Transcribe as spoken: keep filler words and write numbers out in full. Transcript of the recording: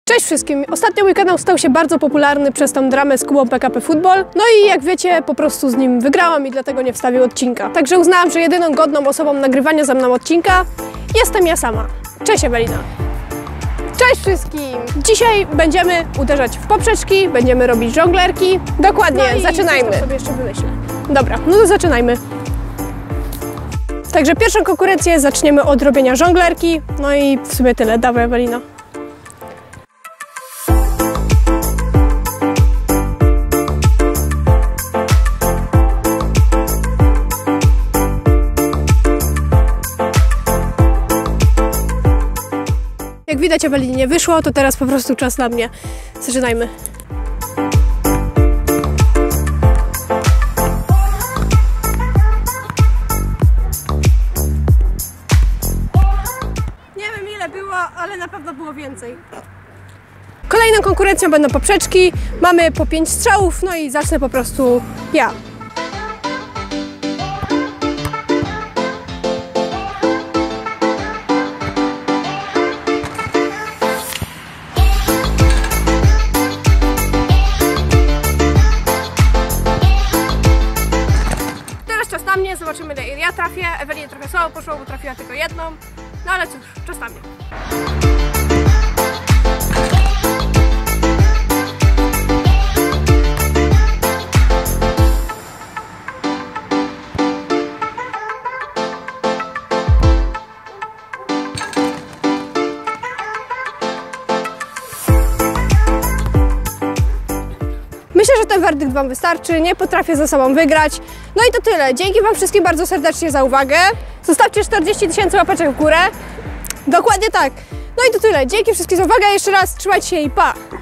Cześć wszystkim! Ostatnio mój kanał stał się bardzo popularny przez tą dramę z Kubą P K P Football. No i jak wiecie, po prostu z nim wygrałam i dlatego nie wstawił odcinka. Także uznałam, że jedyną godną osobą nagrywania ze mną odcinka jestem ja sama. Cześć Ewelina! Cześć wszystkim! Dzisiaj będziemy uderzać w poprzeczki, będziemy robić żonglerki. Dokładnie, no zaczynajmy. Coś sobie jeszcze wymyślę. Dobra, no to zaczynajmy. Także pierwszą konkurencję zaczniemy od robienia żonglerki. No i w sumie tyle. Dawaj Ewelina. Jak widać, Ewelinie nie wyszło, to teraz po prostu czas na mnie. Zaczynajmy. Nie wiem ile było, ale na pewno było więcej. Kolejną konkurencją będą poprzeczki. Mamy po pięć strzałów, no i zacznę po prostu ja. Czas na mnie, zobaczymy ile ja trafię. Ewelinie trochę słabo poszło, bo trafiła tylko jedną. No ale cóż, czas na mnie. Myślę, że ten werdykt Wam wystarczy, nie potrafię ze sobą wygrać. No i to tyle. Dzięki Wam wszystkim bardzo serdecznie za uwagę. Zostawcie czterdzieści tysięcy łapeczek w górę. Dokładnie tak. No i to tyle. Dzięki wszystkim za uwagę. Jeszcze raz trzymajcie się i pa!